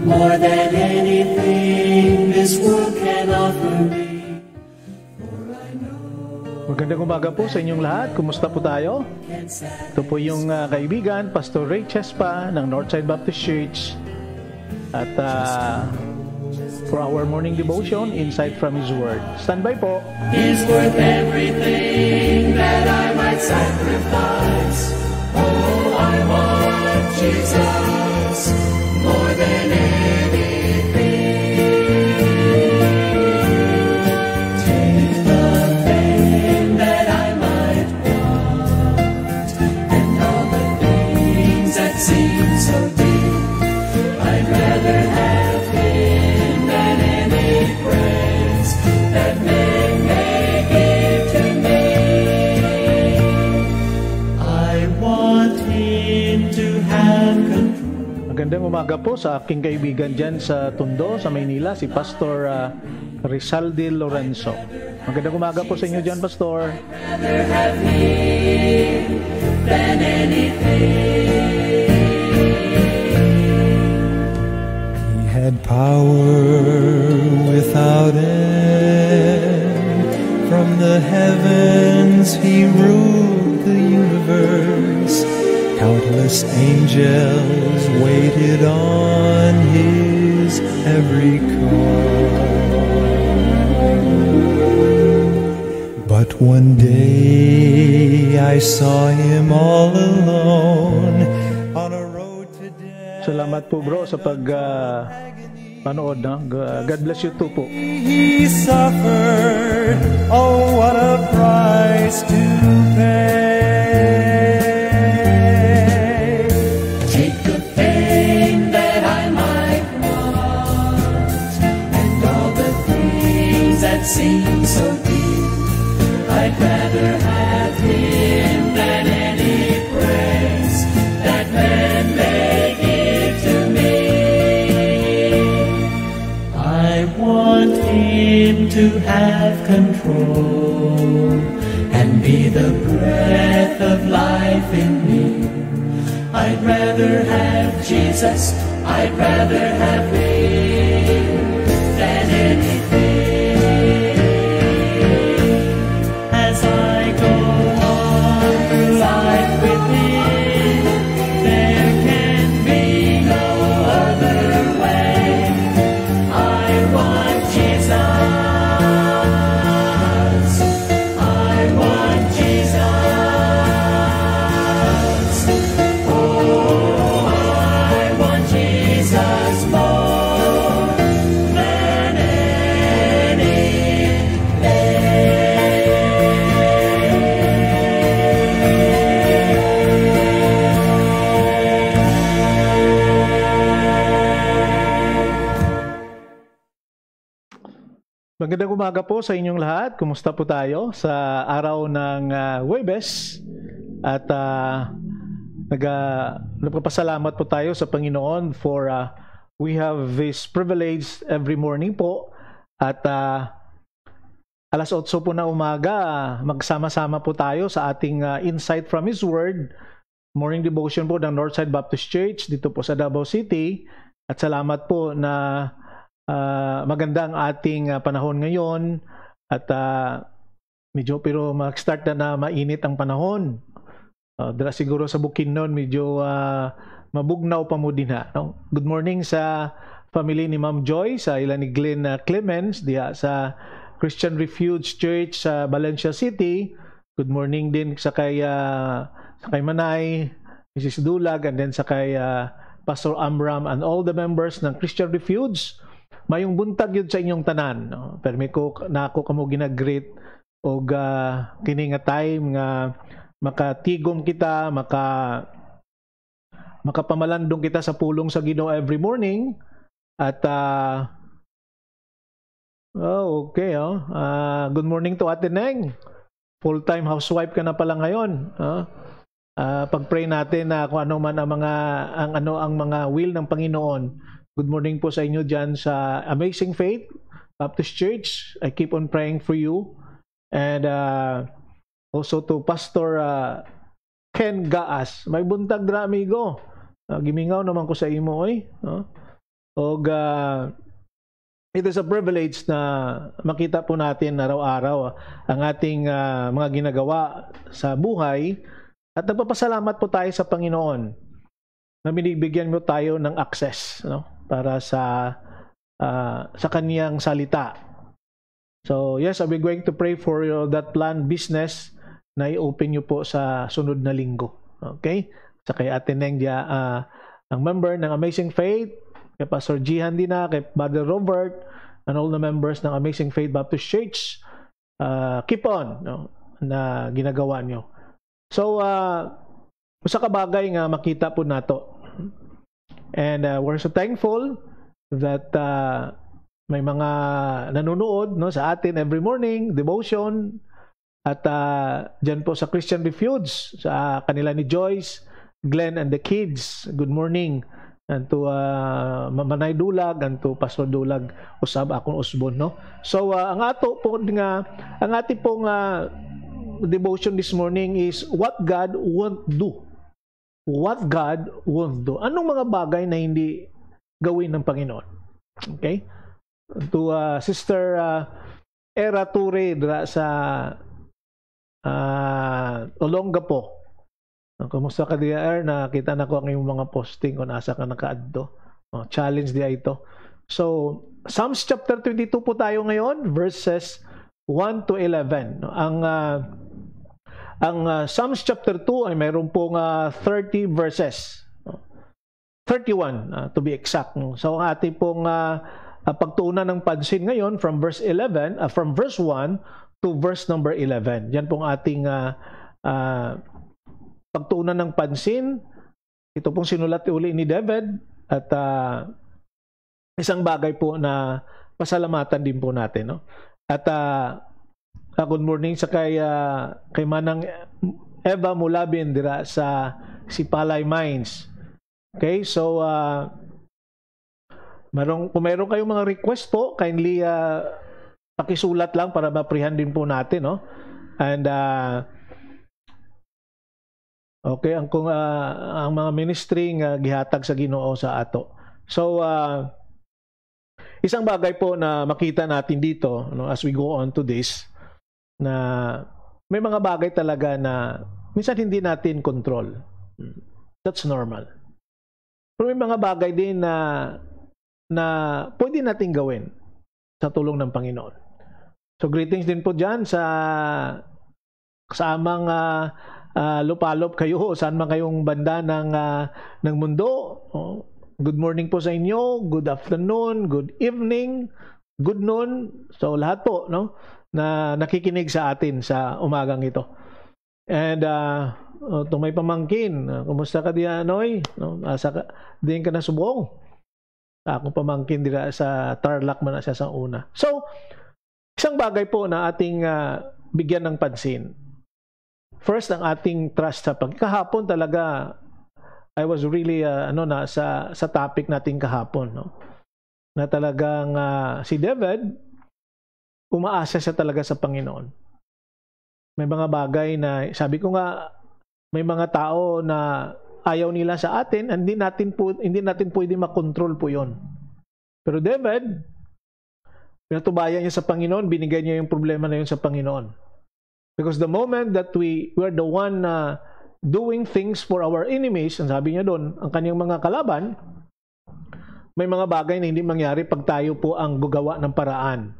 more than anything this world can offer me. Magandang umaga po sa inyong lahat. Kumusta po tayo? Ito po yung kaibigan, Pastor Ray Chespa ng Northside Baptist Church. At for our morning devotion, Insight from His Word. Stand by po. He's worth everything that I might sacrifice. Oh, I want Jesus more than anything. Take the fame that I might want and all the things that seem so deep. I'd rather have Him than any praise that men may give to me. I want Him to have control. Magandang umaga po sa aking kaibigan dyan sa Tondo, sa Maynila, si Pastor Rizaldi Lorenzo. Magandang umaga po sa inyo dyan, Pastor. Rather have Him than anything. He had power without end. From the heavens He ruled the universe. Countless angels waited on His every call. But one day I saw Him all alone on a road to death. Salamat po bro sa panood. No? God bless you too po. He suffered, oh what a price to pay. Take the fame that I might want and all the things that seem so deep. I'd rather have Him than any praise that men may give to me. I want Him to have control and be the breath of life in me. I'd rather have Jesus, I'd rather have Him than anything. As I go on through life with Him, there can be no other way. I want Jesus, I want Jesus. Oh, I want Jesus more than Magandang umaga po sa inyong lahat. Kumusta po tayo sa araw ng Huwebes? At nagpapasalamat po tayo sa Panginoon for we have this privilege every morning po. At alas 8 po na umaga, magsama-sama po tayo sa ating Insight from His Word, morning devotion po ng Northside Baptist Church dito po sa Davao City. At salamat po na maganda ang ating panahon ngayon at medyo pero mag-start na mainit ang panahon. Dala siguro sa Bukidnon medyo mabugnaw pa mo din ha. No? Good morning sa family ni Ma'am Joy, sa ila ni Glenn Clemens diha sa Christian Refuge Church sa Valencia City. Good morning din sa kay Manay, Mrs. Dulag, and then sa kay Pastor Amram and all the members ng Christian Refuge. Mayong buntag yun sa inyong tanan. No? Permi ko na ako kamo ginag-greet og kini nga time nga makatigom kita, makapamalandong kita sa pulong sa Ginoo every morning. At good morning to Ate Neng. Full-time housewife ka na pala ngayon. Pag-pray natin na kung ano man ang mga will ng Panginoon. Good morning po sa inyo dyan sa Amazing Faith Baptist Church. I keep on praying for you. And also to Pastor Ken Gaas. May buntag dra amigo. Gimingaw naman ko sa imo oy. Og it is a privilege na makita po natin araw-araw ang ating mga ginagawa sa buhay, at nagpapasalamat po tayo sa Panginoon na binibigyan mo tayo ng access, no, para sa kaniyang salita. So yes, I'll be going to pray for that planned business na i-open nyo po sa sunod na linggo. Okay? Sa kay Ate Nengdia, ang member ng Amazing Faith, kay Pastor Jihan Dina, kay Brother Robert, and all the members ng Amazing Faith Baptist Church, keep on, no, na ginagawa nyo. So, usa ka bagay nga makita po nato. And we're so thankful that may mga nanonood, no, sa atin every morning, devotion, at dyan po sa Christian Refuge, sa kanila ni Joyce, Glenn, and the kids. Good morning. And to Mamanay Dulag, and to Pastor Dulag, usab akong usbon, no? So ang ato po nga, ang ating pong devotion this morning is what God won't do. What God won't do. Anong mga bagay na hindi gawin ng Panginoon? Okay? To Sister Era Ture sa Olongapo. Kumusta ka diya, nakita na ko ang iyong mga posting kung nasa ka nakaadto. Challenge diya ito. So, Psalms chapter 22 po tayo ngayon, verses 1 to 11. Ang Psalms chapter 2 ay mayroon pong 30 verses. 31 to be exact. So, ang ating pong pagtuunan ng pansin ngayon from verse 1 to verse number 11. Yan pong ating pagtuunan ng pansin. Ito pong sinulat uli ni David, at isang bagay po na pasalamatan din po natin, no? At good morning sa kay Manang Eva Mulabin dira sa Sipalay Mines. Okay, so kung meron kayong mga request po, kindly pakisulat lang para maprihan din po natin, no? And okay, ang mga ministry nga gihatag sa Ginoo sa ato. So isang bagay po na makita natin dito, no, as we go on to this, na may mga bagay talaga na minsan hindi natin control. That's normal. Pero may mga bagay din na pwede natin gawin sa tulong ng Panginoon. So greetings din po dyan sa amang lupalop kayo, saan man kayong banda ng mundo. Good morning po sa inyo, good afternoon, good evening, good noon. So lahat po, no, na nakikinig sa atin sa umagang ito. And may pamangkin, kumusta ka diyan, Noy? No, asa ka din ka na subong. Akong pamangkin dira sa Tarlac man siya sa una. So isang bagay po na ating bigyan ng pansin. First, ang ating trust sa kahapon talaga, I was really sa topic natin kahapon, no? Na talagang si David umaasa siya talaga sa Panginoon. May mga bagay na sabi ko nga, may mga tao na ayaw nila sa atin, hindi natin pwede makontrol po 'yon. Pero David, pinatubayan niya sa Panginoon, binigay niya yung problema na 'yon sa Panginoon. Because the moment that we were the one doing things for our enemies, ang sabi niya doon, ang kanyang mga kalaban, may mga bagay na hindi mangyari pag tayo po ang gagawa ng paraan.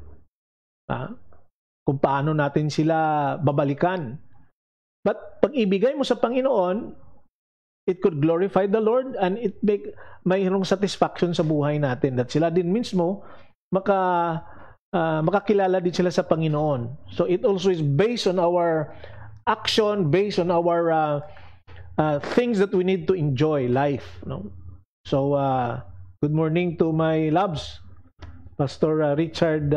Kung paano natin sila babalikan. But pag ibigay mo sa Panginoon, it could glorify the Lord, and it mayroong satisfaction sa buhay natin. That sila din mismo makakilala din sila sa Panginoon. So it also is based on our action, based on our things that we need to enjoy life, no? So good morning to my loves, Pastor Richard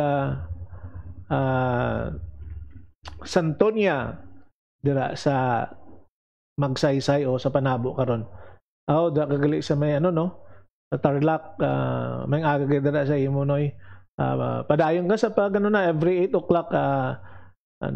Santonia dira sa Magsaysay o sa Panabo karon. Da kagali sa may sa Tarlac, may aga dira sa imo, Noy. Padayon ka sa every 8 o'clock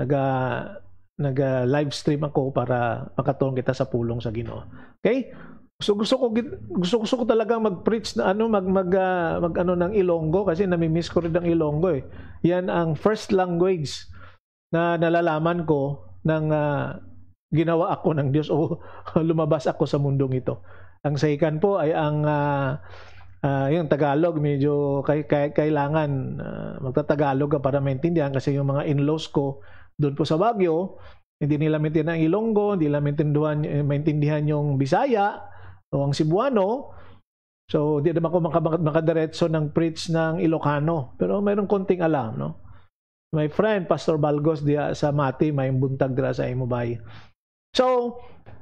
nag live stream ako para makatulong kita sa pulong sa Ginoo. Okay? Gusto ko talaga mag-preach na mag ano ng Ilonggo kasi nami-miss ko rin ang Ilonggo eh. Yan ang first language na nalalaman ko nang ginawa ako ng Diyos o lumabas ako sa mundong ito. Ang second po ay ang yung Tagalog. Medyo kailangan magtatagalog ka para maintindihan kasi yung mga in-laws ko doon po sa Baguio, hindi nila maintindihan ang Ilonggo, hindi nila maintindihan yung Bisaya o ang Cebuano. So, hindi naman ako makadiretso ng preach ng Ilocano. Pero mayroong konting alam, no? My friend, Pastor Balgos, diya sa Mati, may buntag dira sa Imubay. So,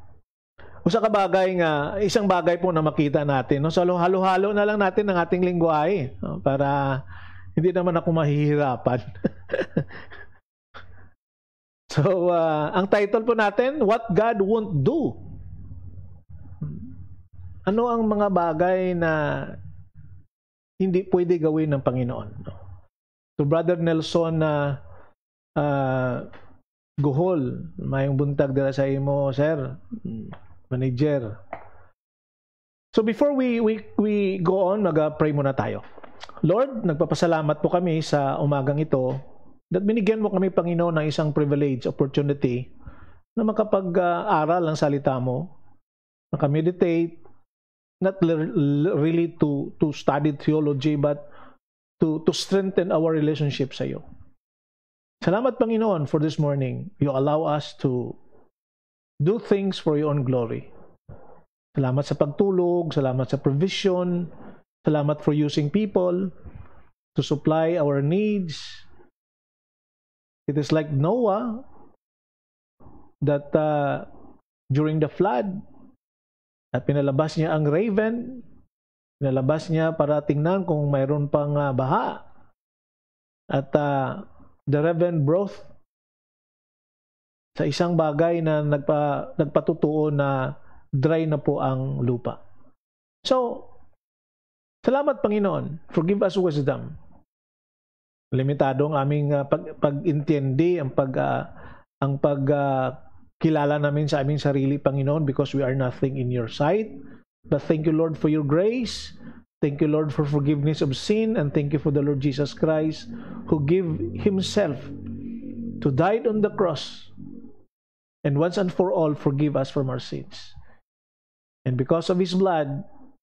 isang bagay po na makita natin. No? So, halo-halo na lang natin ang ating lingwahe, no? Para hindi naman ako mahihirapan. So, ang title po natin, What God Won't Do. Ano ang mga bagay na hindi pwede gawin ng Panginoon? No? So, Brother Nelson Guhol, mayong buntag dira sa imo, sir, manager. So before we go on, mag-pray muna tayo. Lord, nagpapasalamat po kami sa umagang ito that binigyan mo kami, Panginoon, ng isang privilege, opportunity na makapag-aral ang salita mo, makameditate, not really to study theology, but to strengthen our relationship sa iyo. Salamat, Panginoon, for this morning. You allow us to do things for your own glory. Salamat sa pagtulog, salamat sa provision, salamat for using people to supply our needs. It is like Noah that during the flood, pinalabas niya ang raven, pinalabas niya para tingnan kung mayroon pang baha. At the raven brought sa isang bagay na nagpatutuo na dry na po ang lupa. So, salamat, Panginoon. Forgive us wisdom. Limitado ang aming pag-intindi, ang pagkilala namin sa aming sarili, Panginoon, because we are nothing in your sight. But thank you, Lord, for your grace. Thank you, Lord, for forgiveness of sin. And thank you for the Lord Jesus Christ who gave himself to die on the cross and once and for all forgive us from our sins. And because of his blood,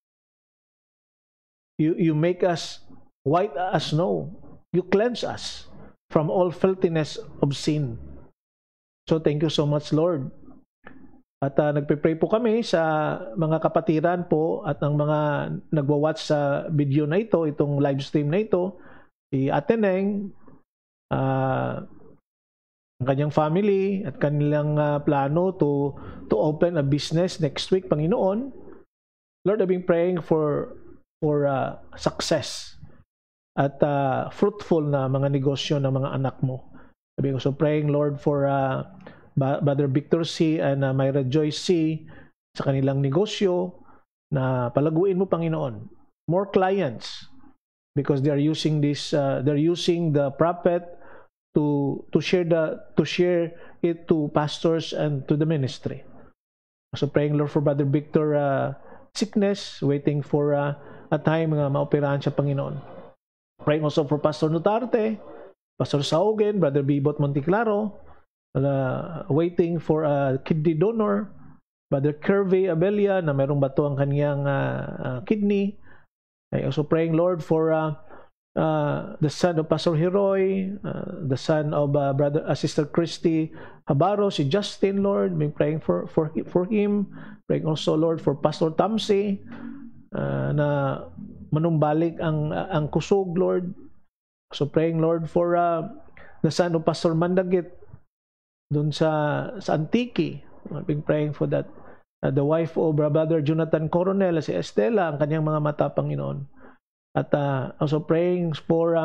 you make us white as snow. You cleanse us from all filthiness of sin. So thank you so much, Lord. At nagpe-pray po kami sa mga kapatiran po at ang mga nagwa-watch sa video na ito, itong live stream na ito, si Ate Neng, ang kanyang family at kanilang plano to open a business next week, Panginoon. Lord, I've been praying for success at fruitful na mga negosyo ng mga anak mo. I've been also praying, Lord, for Brother Victor C. and Myra Joyce C. sa kanilang negosyo na palaguin mo, Panginoon. More clients because they are using this they're using the prophet to share it to pastors and to the ministry. So praying, Lord, for Brother Victor sickness, waiting for a time nga maoperahan siya, Panginoon. Praying also for Pastor Nutarte, Pastor Saugen, Brother Bibot Monteclaro, waiting for a kidney donor, Brother Kirby Abelia na mayroong bato ang kaniyang kidney. I also praying, Lord, for the son of Pastor Heroy, the son of Sister Christy Habaro, si Justin, Lord, been praying for him. Praying also, Lord, for Pastor Tamsi na manumbalik ang kusog, Lord. So praying, Lord, for the son of Pastor Mandagit dun sa Antique. I've been praying for that. The wife of Brother Jonathan Coronel, si Estela, ang kanyang mga mata, Panginoon. At also praying for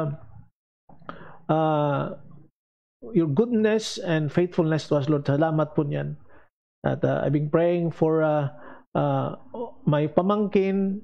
your goodness and faithfulness to us, Lord. Salamat po niyan. At I've been praying for my pamangkin,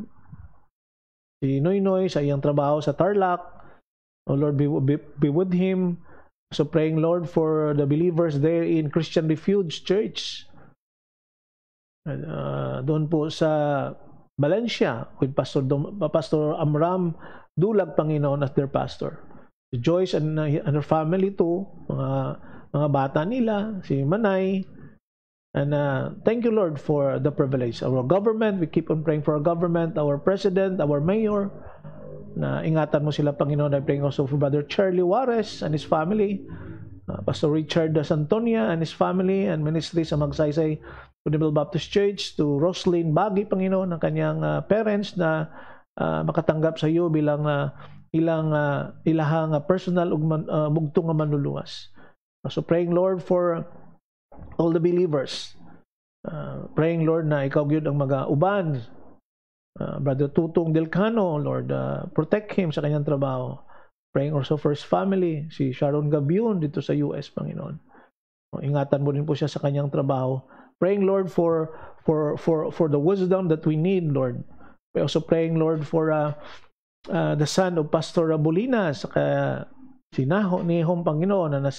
si Noynoy, sa iyang trabaho sa Tarlac. Oh Lord, be with him. So praying, Lord, for the believers there in Christian Refuge Church. Doon po sa Valencia with Pastor Amram Dulag, Panginoon, as their pastor. Si Joyce and her family too, mga bata nila, si Manay. And thank you, Lord, for the privilege. Our government, we keep on praying for our government, our president, our mayor. Na ingatan mo sila, Panginoon. I'm praying also for Brother Charlie Juarez and his family. Pastor Richard Santonia and his family and ministry sa Magsaysay Universal Baptist Church, to Roslyn Bagi, Panginoon, ng kanyang parents na makatanggap sa iyo bilang ilahang personal bugtong nga manluluwas. So praying, Lord, for all the believers. Praying, Lord, na ikaw gyud ang mag-uban. Brother Tutong Delcano, Lord, protect him sa kanyang trabaho. Praying also for his family, si Sharon Gabion dito sa US, Panginoon. Ingatan mo din po siya sa kanyang trabaho. Praying, Lord, for the wisdom that we need, Lord. We're also praying, Lord, for the son of Pastor Rabulina, saka si Nihom, Panginoon, na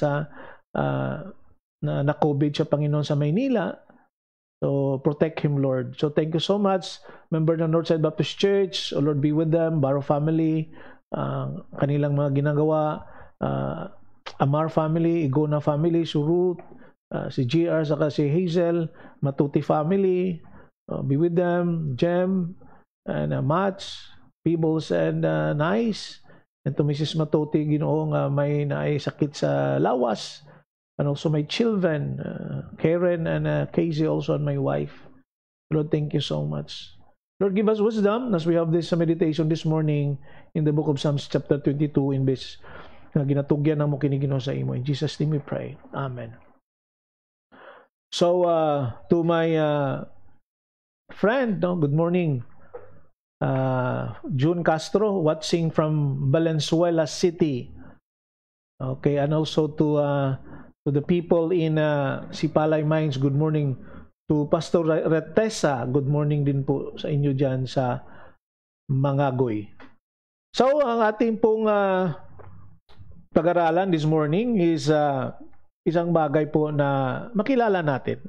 na COVID siya, Panginoon, sa Maynila. So, protect him, Lord. So, thank you so much. Member ng Northside Baptist Church, oh Lord, be with them. Barrow family, kanilang mga ginagawa. Amar family, Igona family, Surut, si GR, saka si Hazel, Matuti family, be with them. Jem, and Mats, Peebles, and Nice. And to Mrs. Matuti, Ginoong may sakit sa lawas. And also my children, Karen and Casey, also, and my wife. Lord, thank you so much. Lord, give us wisdom as we have this meditation this morning in the book of Psalms chapter 22 in this ginatugyan na mo kinigino sa imo. In Jesus' name we pray. Amen. So, to my friend, good morning, June Castro, watching from Valenzuela City. Okay, and also to the people in Sipalay Mines, good morning. To Pastor Retesa, good morning din po sa inyo dyan sa Mangagoy. So, ang ating pong pag-aralan this morning is isang bagay po na makilala natin.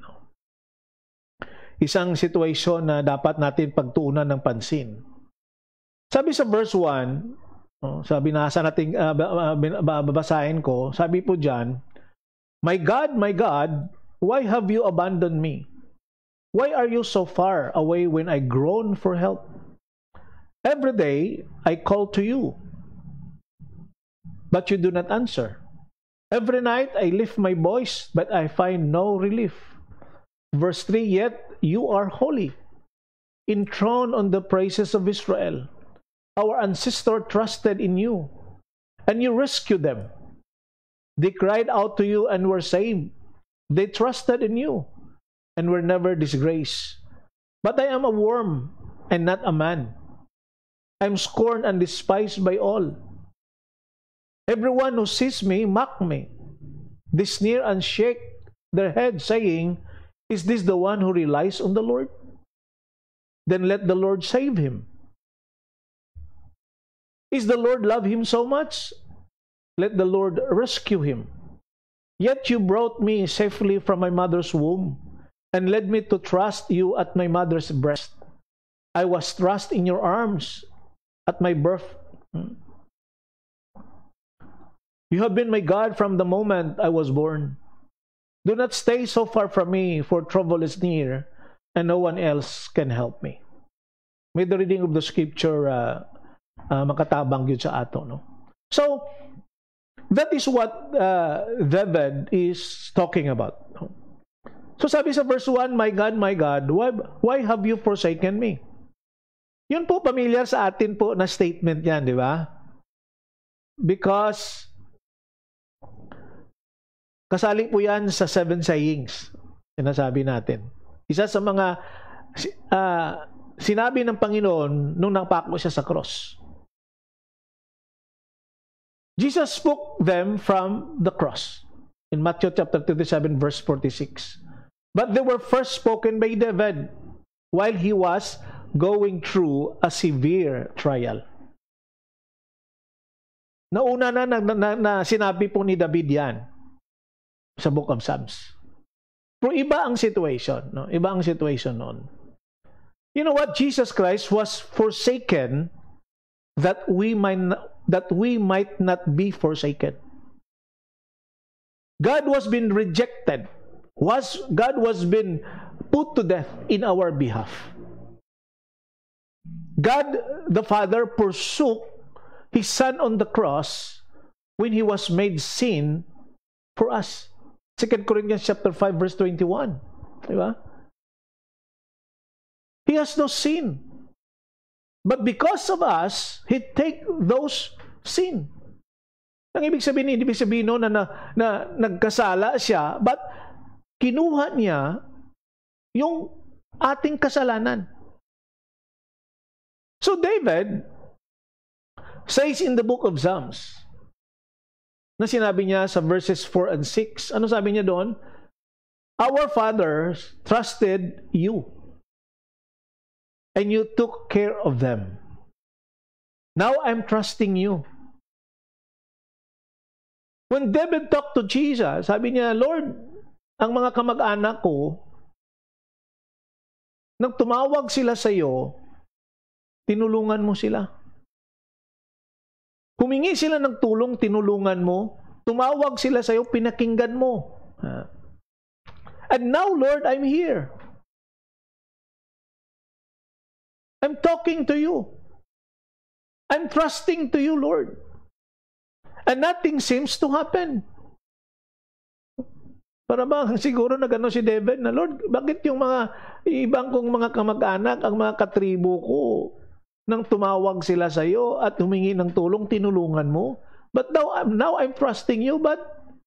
Isang sitwasyon na dapat natin pagtuunan ng pansin. Sabi sa verse 1, sa binasa natin, babasahin ko, sabi po dyan, my God, why have you abandoned me? Why are you so far away when I groan for help? Every day I call to you, but you do not answer. Every night I lift my voice, but I find no relief. Verse 3, yet you are holy, enthroned on the praises of Israel. Our ancestors trusted in you, and you rescued them. They cried out to you and were saved. They trusted in you and were never disgraced. But I am a worm and not a man. I am scorned and despised by all. Everyone who sees me mock me. They sneer and shake their head, saying, is this the one who relies on the Lord? Then let the Lord save him. Is the Lord love him so much? Let the Lord rescue him. Yet you brought me safely from my mother's womb, and led me to trust you at my mother's breast. I was thrust in your arms at my birth. You have been my God from the moment I was born. Do not stay so far from me, for trouble is near, and no one else can help me. May the reading of the scripture makatabang yun sa ato. No? So, that is what David is talking about. No? So sabi sa verse 1, my God, why have you forsaken me? Yun po, familiar sa atin po na statement yan, di ba? Because kasali po yan sa 7 sayings, sinasabi natin. Isa sa mga sinabi ng Panginoon nung napako siya sa cross. Jesus spoke them from the cross in Matthew chapter 27 verse 46. But they were first spoken by David while he was going through a severe trial. Nauna na sinabi po ni David yan sa Book of Psalms. Pero iba ang situation, no? Iba ang situation noon. You know what? Jesus Christ was forsaken that we might not be forsaken. God was been rejected. God was been put to death in our behalf. God the Father forsook His Son on the cross when He was made sin for us. 2 Corinthians chapter 5 verse 21. Diba? He has no sin. But because of us, He take those sin. Ang ibig sabihin noon na nagkasala siya, but kinuha niya yung ating kasalanan. So David says in the book of Psalms, na sinabi niya sa verses 4 and 6, ano sabi niya doon? Our fathers trusted you, and you took care of them. Now I'm trusting you. When David talked to Jesus, sabi niya, Lord, ang mga kamag-anak ko, nang tumawag sila sa iyo, tinulungan mo sila. Humingi sila ng tulong, tinulungan mo. Tumawag sila sa iyo, pinakinggan mo. And now, Lord, I'm here. I'm talking to you. I'm trusting to you, Lord. And nothing seems to happen. Para ba siguro na gano'n si David na, Lord, bakit yung mga ibang kong mga kamag-anak, ang mga katribo ko, nang tumawag sila sa iyo at humingi ng tulong, tinulungan mo? But now I'm trusting you, but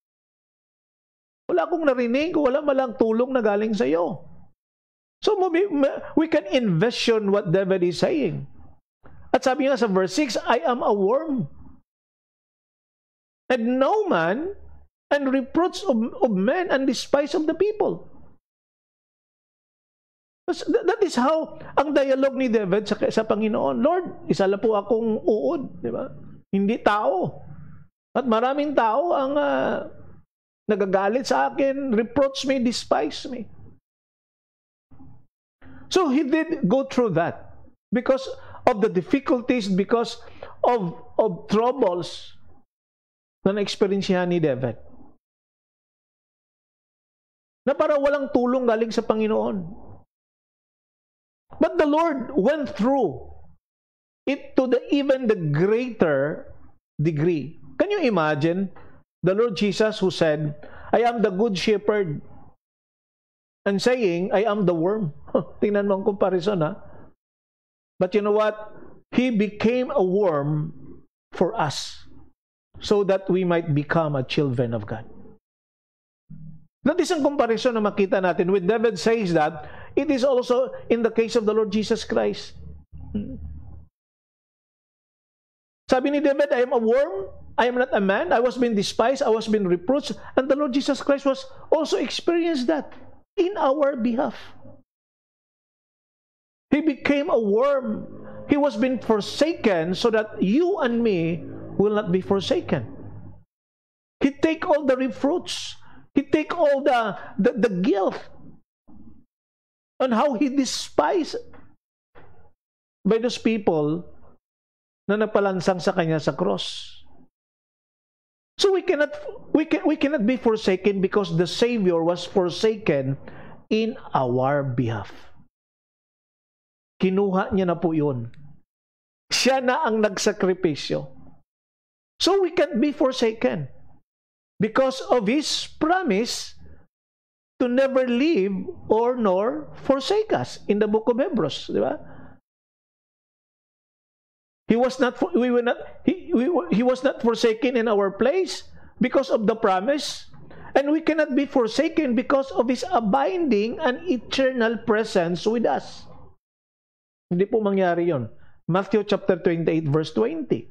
wala akong narinig, wala malang tulong na galing sa iyo. So we can envision what David is saying. At sabi nga sa verse 6, I am a worm, and no man, and reproach of men, and despise of the people. That is how ang dialogue ni David sa Panginoon. Lord, isa lang po akong uod, di ba? Hindi tao. At maraming tao ang nagagalit sa akin, reproach me, despise me. So he did go through that because of the difficulties, because of troubles na na-experiensyahan ni David. Na para walang tulong galing sa Panginoon. But the Lord went through it to even the greater degree. Can you imagine the Lord Jesus who said, I am the good shepherd, and saying, I am the worm? Tingnan mo ang comparison, ha? But you know what? He became a worm for us so that we might become a children of God. That is ang comparison na makita natin. When David says that, it is also in the case of the Lord Jesus Christ. Sabi ni David, I am a worm, I am not a man, I was being despised, I was being reproached, and the Lord Jesus Christ was also experienced that in our behalf. He became a worm. He was being forsaken so that you and me will not be forsaken. He take all the reproach. He take all the guilt on how he despised by those people na napalansang sa kanya sa cross. So we cannot be forsaken because the Savior was forsaken in our behalf. Kinuha niya na po yun. Siya na ang nagsakripisyo. So we can't be forsaken because of His promise to never leave or nor forsake us in the book of Hebrews, di ba? He was not forsaken in our place because of the promise, and we cannot be forsaken because of His abiding and eternal presence with us. Hindi po mangyari yon. Matthew chapter 28 verse 20.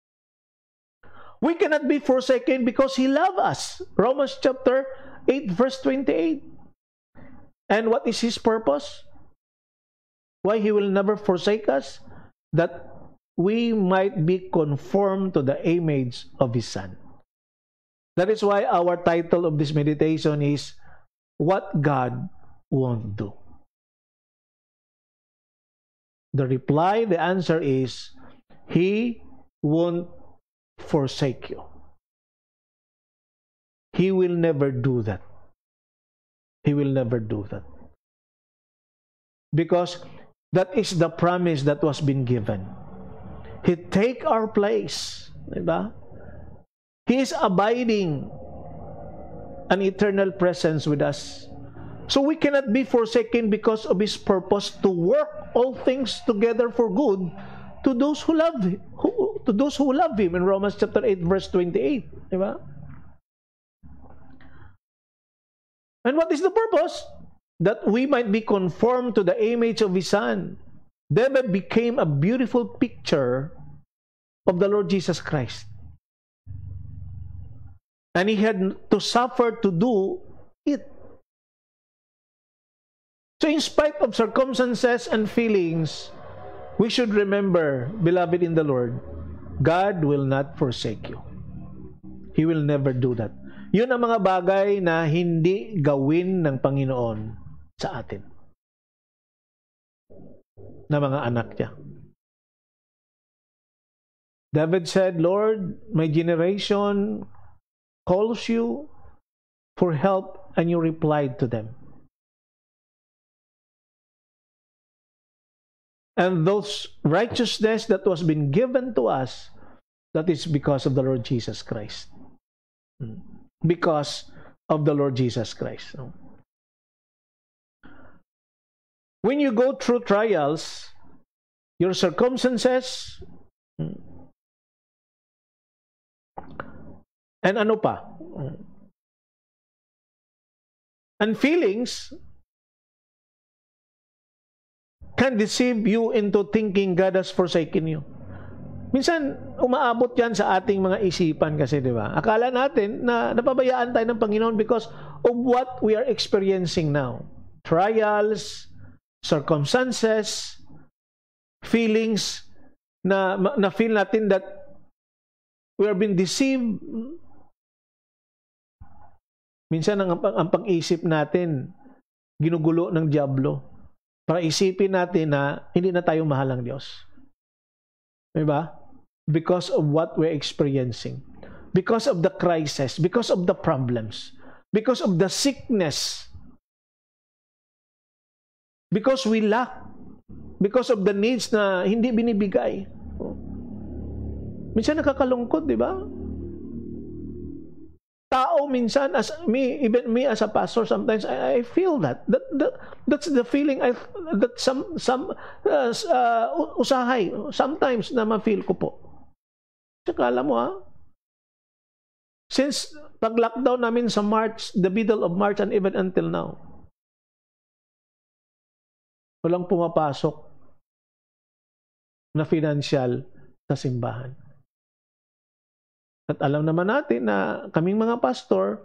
We cannot be forsaken because He loves us. Romans chapter 8 verse 28. And what is His purpose? Why He will never forsake us? That we might be conformed to the image of His Son. That is why our title of this meditation is what God won't do? The reply, the answer is, He won't forsake you. He will never do that. He will never do that. Because that is the promise that was been given. He take our place. Diba? He is abiding an eternal presence with us. So we cannot be forsaken because of His purpose to work all things together for good to those who love Him, to those who love Him in Romans chapter 8 verse 28. Diba? And what is the purpose? That we might be conformed to the image of His Son. David became a beautiful picture of the Lord Jesus Christ. And he had to suffer to do it. So in spite of circumstances and feelings, we should remember, beloved in the Lord, God will not forsake you. He will never do that. Yun ang mga bagay na hindi gawin ng Panginoon sa atin, na mga anak niya. David said, Lord, my generation calls you for help, and you replied to them. And those righteousness that was been given to us, that is because of the Lord Jesus Christ. Because of the Lord Jesus Christ. When you go through trials, your circumstances, and ano pa, and feelings can deceive you into thinking God has forsaken you. Minsan, umaabot yan sa ating mga isipan kasi, di ba? Akala natin na napabayaan tayo ng Panginoon because of what we are experiencing now. Trials, circumstances, feelings na feel natin that we are being deceived. Minsan, ang pag-isip natin, ginugulo ng dyablo para isipin natin na hindi na tayo mahal ng Diyos. Diba? Because of what we're experiencing. Because of the crisis. Because of the problems. Because of the sickness. Because we lack. Because of the needs na hindi binibigay. Minsan nakakalungkot, di ba? Tao minsan, even me as a pastor, sometimes I feel that's the feeling that usahay sometimes na ma-feel ko po. Tsaka alam mo since pag-lockdown namin sa March, the middle of March and even until now, walang pumapasok na financial sa simbahan. At alam naman natin na kaming mga pastor,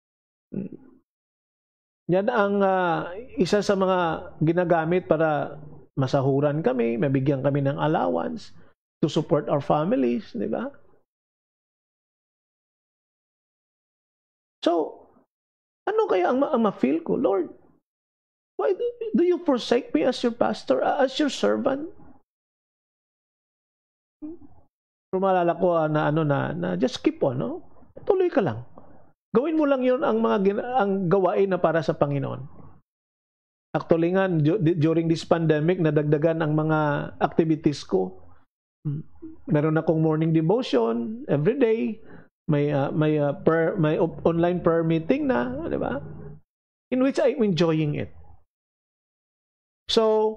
yan ang isa sa mga ginagamit para masahuran kami, mabigyan kami ng allowance to support our families, di ba? So, ano kaya ang ma-feel ko? Lord, why do you forsake me as your pastor, as your servant? Pero maalala ko na just keep on, no? Tuloy ka lang. Gawin mo lang 'yon ang ang gawain na para sa Panginoon. Actually nga, during this pandemic, nadagdagan ang mga activities ko. Meron akong morning devotion every day. May online prayer meeting na, di ba? In which I'm enjoying it. So,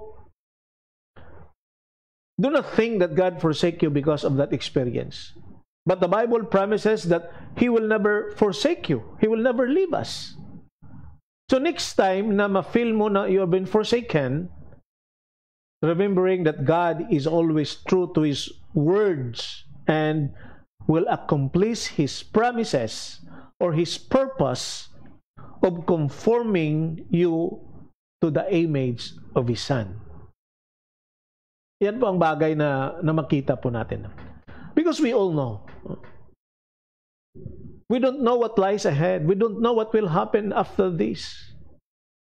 do not think that God forsake you because of that experience. But the Bible promises that He will never forsake you. He will never leave us. So next time na ma-feel mo na you have been forsaken, remembering that God is always true to His words and will accomplish His promises or His purpose of conforming you to the image of His Son. Yan po ang bagay na makita po natin. Because we all know. We don't know what lies ahead. We don't know what will happen after this.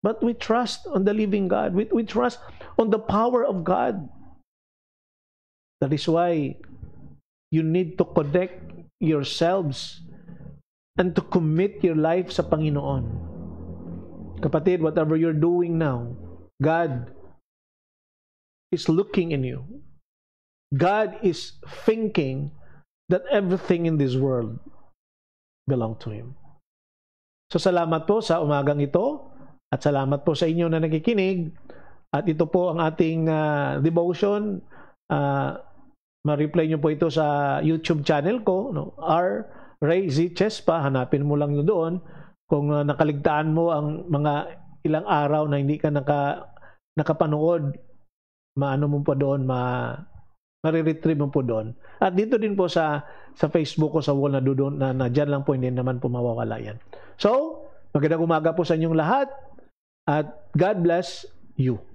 But we trust on the living God. We trust on the power of God. That is why you need to connect yourselves and to commit your life sa Panginoon. Kapatid, whatever you're doing now, God is looking in you. God is thinking that everything in this world belong to Him. So salamat po sa umagang ito at salamat po sa inyo na nakikinig. At ito po ang ating devotion. Ma-replay nyo po ito sa YouTube channel ko, no? R. Ray Z. Chespa. Hanapin mo lang yun doon. Kung nakaligtaan mo ang mga ilang araw na hindi ka nakapanood, maano mo po doon, mariretrieve mo po doon. At dito din po sa Facebook ko sa wall na doon na dyan lang po, hindi naman po mawawala yan. So, magandang umaga po sa inyong lahat at God bless you.